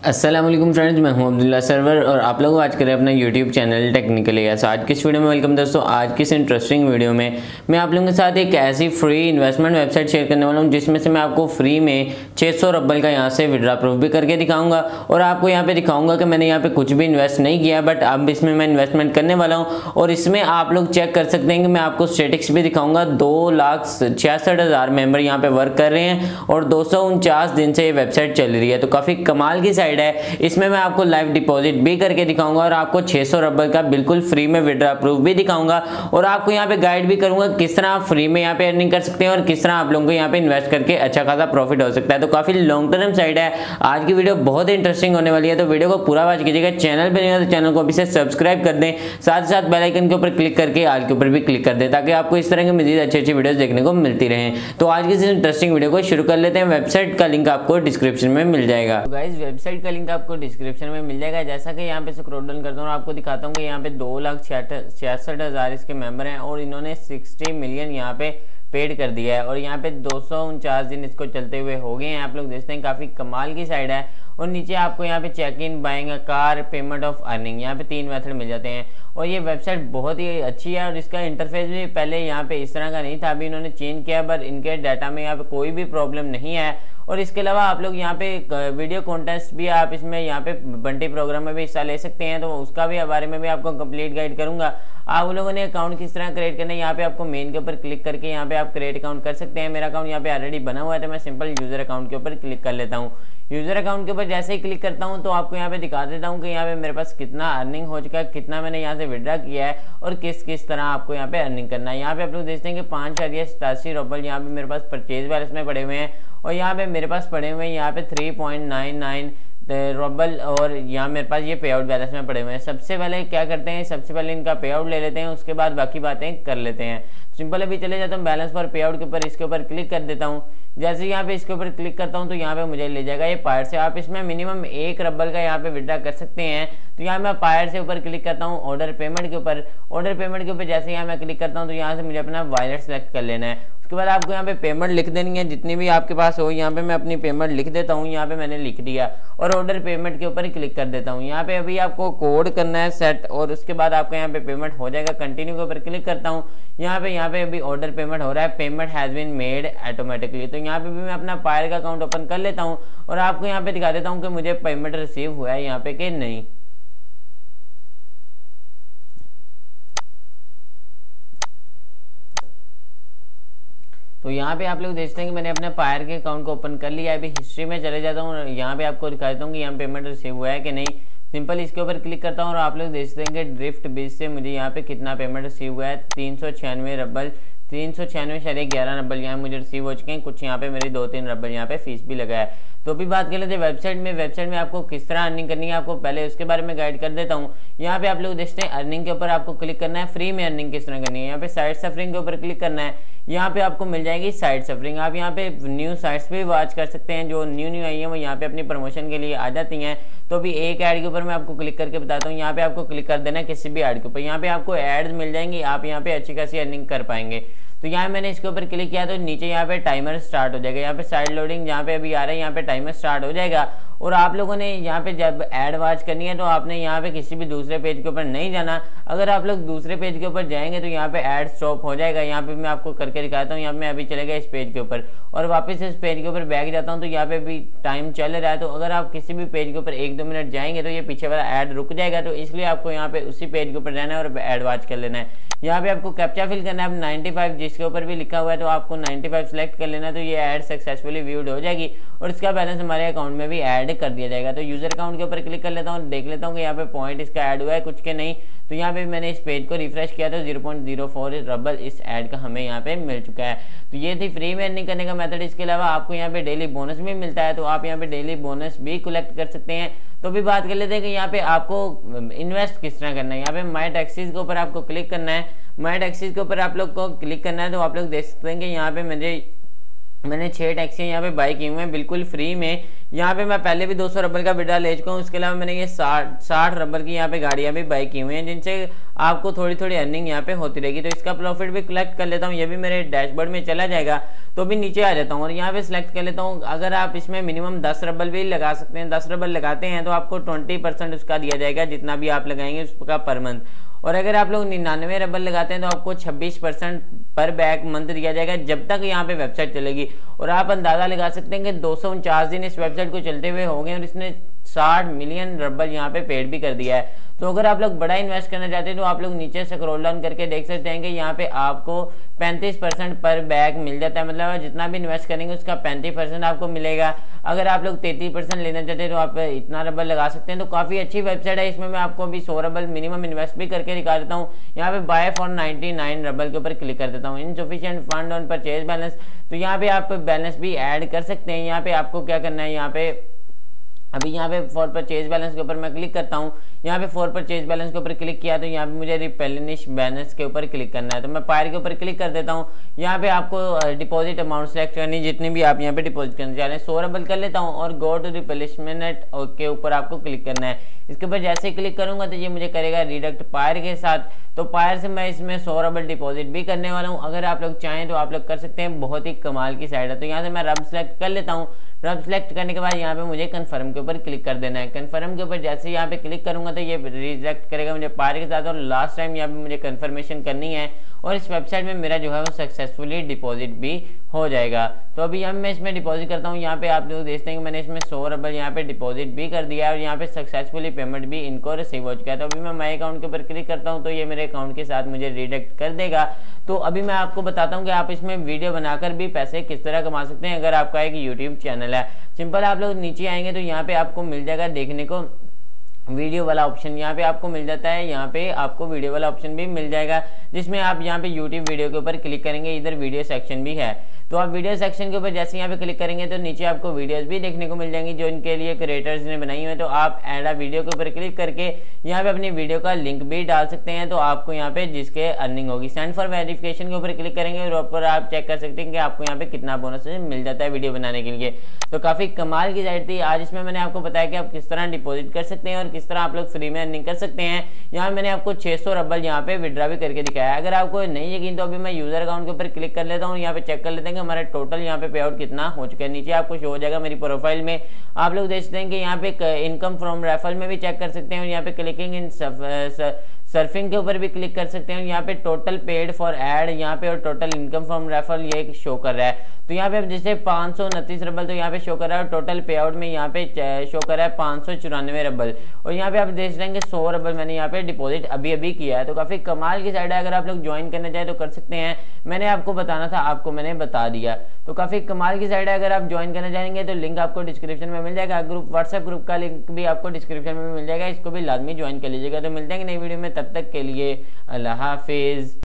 अस्सलाम वालेकुम फ्रेंड्स, मैं हूं अब्दुल्ला सर्वर और आप लोग आज करें अपना यूट्यूब चैनल टेक्निकली। ऐसा आज की इस वीडियो में वेलकम दोस्तों। आज की इस इंटरेस्टिंग वीडियो में मैं आप लोगों के साथ एक ऐसी फ्री इन्वेस्टमेंट वेबसाइट शेयर करने वाला हूं जिसमें से मैं आपको फ्री में 600 रब्बल का यहां से विड्रॉ प्रूफ भी करके दिखाऊंगा और आपको यहां पे दिखाऊंगा कि मैंने यहां पे कुछ भी इन्वेस्ट नहीं किया, बट अब इसमें मैं इन्वेस्टमेंट करने वाला हूँ और इसमें आप लोग चेक कर सकते हैं कि मैं आपको स्टेटिक्स भी दिखाऊंगा। 2,66,000 मेंबर यहाँ पे वर्क कर रहे हैं और 249 दिन से ये वेबसाइट चल रही है, तो काफ़ी कमाल की साइट है। इसमें मैं आपको लाइव डिपॉजिट भी करके दिखाऊंगा और आपको 600 रब्बल का बिल्कुल फ्री में विड्रॉ प्रूफ भी दिखाऊंगा और आपको यहाँ पे गाइड भी करूंगा किस तरह आप फ्री में यहाँ पे अर्निंग कर सकते हैं और किस तरह आप लोगों को यहाँ पे इन्वेस्ट करके अच्छा खासा प्रॉफिट हो सकता है। तो काफी लॉन्ग टर्म साइट है। आज की वीडियो बहुत ही इंटरेस्टिंग होने वाली है, तो वीडियो को पूरा वॉच कीजिएगा। चैनल पे नहीं है तो चैनल को अभी से सब्सक्राइब कर दें, साथ ही साथ बेल आइकन के ऊपर क्लिक करके ऑल के ऊपर भी क्लिक कर दें ताकि आपको इस तरह की मजीद अच्छी अच्छी वीडियोस देखने को मिलती रहे। तो आज की इस इंटरेस्टिंग वीडियो को शुरू कर लेते हैं। वेबसाइट का लिंक आपको डिस्क्रिप्शन में मिल जाएगा। तो गाइस, वेबसाइट का लिंक आपको डिस्क्रिप्शन में मिल जाएगा। जैसा कि यहाँ पे स्क्रॉल डाउन करता हूँ और आपको दिखाता हूँ कि यहाँ पे 2,66,000 इसके मेंबर हैं और इन्होंने 60 मिलियन यहाँ पे पेड कर दिया है और यहाँ पे 249 दिन इसको चलते हुए हो गए हैं। आप लोग देखते हैं काफी कमाल की साइड है। और नीचे आपको यहाँ पे check in, buying a car, payment of earning, यहाँ पे 3 मेथड मिल जाते हैं और ये वेबसाइट बहुत ही अच्छी है और इसका इंटरफेस भी पहले यहाँ पे इस तरह का नहीं था, अभी इन्होंने चेंज किया, पर इनके डाटा में यहाँ पे कोई भी प्रॉब्लम नहीं है। और इसके अलावा आप लोग यहाँ पे वीडियो कॉन्टेस्ट भी आप इसमें यहाँ पे बंटी प्रोग्राम में भी हिस्सा ले सकते हैं, तो उसका भी बारे में भी आपको कंप्लीट गाइड करूंगा। आप लोगों ने अकाउंट किस तरह क्रिएट करना है, यहाँ पे आपको मेन के ऊपर क्लिक करके यहाँ पे आप क्रिएट अकाउंट कर सकते हैं। मेरा अकाउंट यहाँ पे ऑलरेडी बना हुआ है तो मैं सिंपल यूजर अकाउंट के ऊपर क्लिक कर लेता हूँ। यूजर अकाउंट के ऊपर जैसे ही क्लिक करता हूं तो आपको यहाँ पे दिखा देता हूं कि यहाँ पे मेरे पास कितना अर्निंग हो चुका है, कितना मैंने यहाँ से विड्रॉ किया है और किस किस तरह आपको यहाँ पे अर्निंग करना है। यहाँ पे आप लोग देखते हैं कि 5.87 रब्बल यहाँ पे मेरे पास परचेज बैलेंस में पड़े हुए हैं और यहाँ पे मेरे पास पड़े हुए हैं यहाँ पे 3.99 रब्बल और यहाँ मेरे पास ये पे आउट बैलेंस में पड़े हुए हैं। सबसे पहले क्या करते हैं, सबसे पहले इनका पे आउट ले लेते हैं, उसके बाद बाकी बातें कर लेते हैं। सिंपल अभी चले जाता हूँ बैलेंस फॉर पे आउट के ऊपर, इसके ऊपर क्लिक कर देता हूँ। जैसे यहाँ पे इसके ऊपर क्लिक करता हूँ तो यहाँ पे मुझे ले जाएगा ये पायर से। आप इसमें मिनिमम 1 रब्बल का यहाँ पे विड्रॉ कर सकते हैं। तो यहाँ मैं पायर से ऊपर क्लिक करता हूँ ऑर्डर पेमेंट के ऊपर। ऑर्डर पेमेंट के ऊपर जैसे यहाँ मैं क्लिक करता हूँ तो यहाँ से मुझे अपना वॉलेट सेलेक्ट कर लेना है। उसके बाद आपको यहाँ पे पेमेंट लिख देनी है, जितनी भी आपके पास हो। यहाँ पे मैं अपनी पेमेंट लिख देता हूँ, यहाँ पे मैंने लिख दिया और ऑर्डर पेमेंट के ऊपर क्लिक कर देता हूँ। यहाँ पे अभी आपको कोड करना है सेट और उसके बाद आपका यहाँ पे पेमेंट हो जाएगा। कंटिन्यू के ऊपर क्लिक करता हूँ। यहाँ पे अभी ऑर्डर पेमेंट हो रहा है, payment has been made automatically. तो यहाँ पे भी मैं अपना पायर का अकाउंट ओपन कर लेता हूँ और आपको यहाँ पे दिखा देता हूँ कि मुझे पेमेंट रिसीव हुआ है यहाँ पे कि नहीं। तो यहाँ पे आप लोग देखते हैं कि मैंने अपने पायर के अकाउंट को ओपन कर लिया है। अभी हिस्ट्री में चले जाता हूँ और यहाँ पे आपको दिखा देता हूँ कि यहाँ पेमेंट रिसीव हुआ है कि नहीं। सिंपल इसके ऊपर क्लिक करता हूँ और आप लोग देखते हैं कि ड्रिफ्ट बीच से मुझे यहाँ पे कितना पेमेंट रिसीव हुआ है, 396 रब्बल, 396.11 रब्बल यहाँ मुझे रिसीव हो चुके हैं। कुछ यहाँ पे मेरी 2-3 रब्बल यहाँ पे फीस भी लगा है। तो भी बात कर लेते हैं वेबसाइट में आपको किस तरह अर्निंग करनी है, आपको पहले उसके बारे में गाइड कर देता हूँ। यहाँ पे आप लोग देखते हैं अर्निंग के ऊपर आपको क्लिक करना है, फ्री में अर्निंग किस तरह करनी है। यहाँ पे साइट सफरिंग के ऊपर क्लिक करना है। यहाँ पे आपको मिल जाएगी साइट सफरिंग। आप यहाँ पे न्यू साइट्स भी वॉच कर सकते हैं, जो न्यू आई है वो यहाँ पे अपनी प्रमोशन के लिए आ जाती हैं। तो भी एक ऐड के ऊपर मैं आपको क्लिक करके बताता हूँ। यहाँ पे आपको क्लिक कर देना है किसी भी ऐड के ऊपर, यहाँ पे आपको एड्स मिल जाएंगी, आप यहाँ पे अच्छी खासी अर्निंग कर पाएंगे। तो यहाँ मैंने इसके ऊपर क्लिक किया तो नीचे यहाँ पे टाइमर स्टार्ट हो जाएगा। यहाँ पे साइड लोडिंग जहाँ पे अभी आ रहा है यहाँ पे टाइमर स्टार्ट हो जाएगा और आप लोगों ने यहाँ पे जब ऐड वॉच करनी है तो आपने यहाँ पे किसी भी दूसरे पेज के ऊपर नहीं जाना। अगर आप लोग दूसरे पेज के ऊपर जाएंगे तो यहाँ पे ऐड स्टॉप हो जाएगा। यहाँ पे मैं आपको करके दिखाता हूँ। यहाँ पे अभी चले गया इस पेज के ऊपर और वापस इस पेज के ऊपर बैक जाता हूँ तो यहाँ पे भी टाइम चल रहा है। तो अगर आप किसी भी पेज के ऊपर 1-2 मिनट जाएंगे तो ये पीछे वाला ऐड रुक जाएगा, तो इसलिए आपको यहाँ पे उसी पेज के ऊपर रहना है और ऐड वॉच कर लेना है। यहाँ पे आपको कैप्चा फिल करना है 95 जिसके ऊपर भी लिखा हुआ है, तो आपको 95 सेलेक्ट कर लेना है। तो ये ऐड सक्सेसफुली व्यूड हो जाएगी और इसका बैलेंस हमारे अकाउंट में भी ऐड कर दिया जाएगा। तो यूजर अकाउंट के ऊपर क्लिक कर लेता हूँ, देख लेता हूँ कि यहाँ पे पॉइंट इसका ऐड हुआ है कुछ के नहीं। तो यहाँ पे मैंने इस पेज को रिफ्रेश किया तो 0.04 रब्बल इस ऐड का हमें यहाँ पे मिल चुका है। तो ये थी फ्री में अर्निंग करने का मेथड। इसके अलावा आपको यहाँ पे डेली बोनस भी मिलता है, तो आप यहाँ पे डेली बोनस भी कलेक्ट कर सकते हैं। तो भी बात कर लेते हैं कि यहाँ पे आपको इन्वेस्ट किस तरह करना है। यहाँ पे माई टैक्सीज के ऊपर आपको क्लिक करना है। माई टैक्सीज के ऊपर आप लोग को क्लिक करना है तो आप लोग देख सकते हैं कि यहाँ पे मैंने 6 टैक्सी यहाँ पे बाई की हुई हैं बिल्कुल फ्री में। यहाँ पे मैं पहले भी 200 रब्बल का विड्रॉ ले चुका हूँ। उसके अलावा मैंने ये 60 रब्बल की यहाँ पे गाड़ियाँ भी बाई की हुई हैं, जिनसे आपको थोड़ी थोड़ी अर्निंग यहाँ पे होती रहेगी। तो इसका प्रॉफिट भी कलेक्ट कर लेता हूँ, ये भी मेरे डैशबोर्ड में चला जाएगा। तो भी नीचे आ जाता हूँ और यहाँ पे सिलेक्ट कर लेता हूँ। अगर आप इसमें मिनिमम 10 रबल भी लगा सकते हैं, 10 रबल लगाते हैं तो आपको 20% उसका दिया जाएगा, जितना भी आप लगाएंगे उसका पर मंथ। और अगर आप लोग 99 रबल लगाते हैं तो आपको 26% पर बैक मंथ दिया जाएगा, जब तक यहाँ पे वेबसाइट चलेगी। और आप अंदाजा लगा सकते हैं कि 249 दिन इस वेबसाइट को चलते हुए हो गए और इसने 60 मिलियन रबल यहाँ पे पेड भी कर दिया है। तो अगर आप लोग बड़ा इन्वेस्ट करना चाहते हैं तो आप लोग नीचे स्क्रॉल डाउन करके देख सकते हैं कि यहाँ पे आपको 35% पर बैक मिल जाता है, मतलब जितना भी इन्वेस्ट करेंगे उसका 35% आपको मिलेगा। अगर आप लोग 33% लेना चाहते हैं तो आप इतना रबल लगा सकते हैं। तो काफी अच्छी वेबसाइट है। इसमें मैं आपको अभी 100 रबल मिनिमम इन्वेस्ट भी करके दिखा देता हूँ। यहाँ पे बाय फॉर 99 रबल के ऊपर क्लिक कर देता हूँ। Insufficient fund on purchase balance, तो यहाँ पे आप बैलेंस भी ऐड कर सकते हैं। यहाँ पे आपको क्या करना है, यहाँ पे अभी यहाँ पे फॉर परचेज बैलेंस के ऊपर मैं क्लिक करता हूँ। यहाँ पे फॉर परचेज बैलेंस के ऊपर क्लिक किया तो यहाँ पे मुझे रिप्लेनिश बैलेंस के ऊपर क्लिक करना है। तो मैं पायर के ऊपर क्लिक कर देता हूँ। यहाँ पे आपको डिपॉजिट अमाउंट सेलेक्ट करनी, जितनी भी आप यहाँ पे डिपॉजिट करना चाह रहे हैं। 100 रबल कर लेता हूँ और गो टू रिप्लेसमेंट के ऊपर आपको क्लिक करना है। इसके ऊपर जैसे ही क्लिक करूंगा तो ये मुझे करेगा रिडक्ट पायर के साथ। तो पायर से मैं इसमें 100 रबल डिपॉजिट भी करने वाला हूँ। अगर आप लोग चाहें तो आप लोग कर सकते हैं, बहुत ही कमाल की साइड है। तो यहाँ से मैं रब सेलेक्ट कर लेता हूँ। रब सेलेक्ट करने के बाद यहाँ पे मुझे कन्फर्म के ऊपर क्लिक कर देना है। कन्फर्म के ऊपर जैसे ही यहाँ पे क्लिक करूंगा तो ये रिजेक्ट करेगा मुझे पायर के साथ। और लास्ट टाइम यहाँ पे मुझे कन्फर्मेशन करनी है और इस वेबसाइट में मेरा जो है वो सक्सेसफुली डिपॉजिट भी हो जाएगा। तो अभी मैं इसमें डिपॉजिट करता हूँ। यहाँ पे आप लोग देखते हैं कि मैंने इसमें 100 रबल यहाँ पे डिपॉजिट भी कर दिया है और यहाँ पे सक्सेसफुली पेमेंट भी इनको रिसीव हो चुका है। तो अभी मैं माई अकाउंट के ऊपर क्लिक करता हूँ तो ये मेरे अकाउंट के साथ मुझे रिडक्ट कर देगा। तो अभी मैं आपको बताता हूँ कि आप इसमें वीडियो बनाकर भी पैसे किस तरह कमा सकते हैं। अगर आपका एक यूट्यूब चैनल है, सिंपल आप लोग नीचे आएंगे तो यहाँ पे आपको मिल जाएगा देखने को वीडियो वाला ऑप्शन। यहाँ पे आपको मिल जाता है, यहाँ पे आपको वीडियो वाला ऑप्शन भी मिल जाएगा, जिसमें आप यहाँ पे यूट्यूब वीडियो के ऊपर क्लिक करेंगे। इधर वीडियो सेक्शन भी है। तो आप वीडियो सेक्शन के ऊपर जैसे यहाँ पे क्लिक करेंगे तो नीचे आपको वीडियोस भी देखने को मिल जाएंगी जो इनके लिए क्रिएटर्स ने बनाई हुई है। तो आप ऐड अ वीडियो के ऊपर क्लिक करके यहाँ पे अपनी वीडियो का लिंक भी डाल सकते हैं। तो आपको यहाँ पे जिसके अर्निंग होगी, सेंड फॉर वेरिफिकेशन के ऊपर क्लिक करेंगे और ऊपर आप चेक कर सकते हैं कि आपको यहाँ पे कितना बोनस मिल जाता है वीडियो बनाने के लिए। तो काफी कमाल की साइट थी। आज इसमें मैंने आपको बताया कि आप किस तरह डिपॉजिट कर सकते हैं और किस तरह आप लोग फ्री में अर्निंग कर सकते हैं। यहाँ मैंने आपको 600 रबल यहाँ पे विड्रॉ भी करके दिखाया है। अगर आपको नहीं यकीन तो अभी मैं यूजर अकाउंट के ऊपर क्लिक कर लेता हूँ। यहाँ पे चेक कर लेते हैं कि हमारा टोटल यहाँ पे पे आउट कितना हो चुका है। नीचे आपको शो हो जाएगा मेरी प्रोफाइल में। आप लोग देख सकते हैं कि यहाँ पे इनकम फ्रॉम रेफरल में भी चेक कर सकते हैं और यहाँ पे क्लिकिंग इन सर्फिंग के ऊपर भी क्लिक कर सकते हैं। यहाँ पे टोटल पेड फॉर एड यहाँ पे और टोटल इनकम फ्रॉम रेफरल ये शो कर रहा है। तो यहाँ पे अब जैसे 529 रबल तो यहाँ पे शो कर रहा है और टोटल पे आउट में यहाँ पे शो कर रहा है 594 रबल। और यहाँ पे आप देख लेंगे 100 रबल मैंने यहाँ पे डिपॉजिट अभी अभी किया है। तो काफी कमाल की साइड है। अगर आप लोग ज्वाइन करना चाहे तो कर सकते हैं। मैंने आपको बताना था, आपको मैंने बता दिया। तो काफी कमाल की साइड है। अगर आप ज्वाइन करना चाहेंगे तो लिंक आपको डिस्क्रिप्शन में मिल जाएगा। ग्रुप व्हाट्सएप ग्रुप का लिंक भी आपको डिस्क्रिप्शन में मिल जाएगा। इसको भी लाजमी ज्वाइन कर लीजिएगा। तो मिलते हैं नई वीडियो में, तब तक के लिए अल्लाह हाफिज।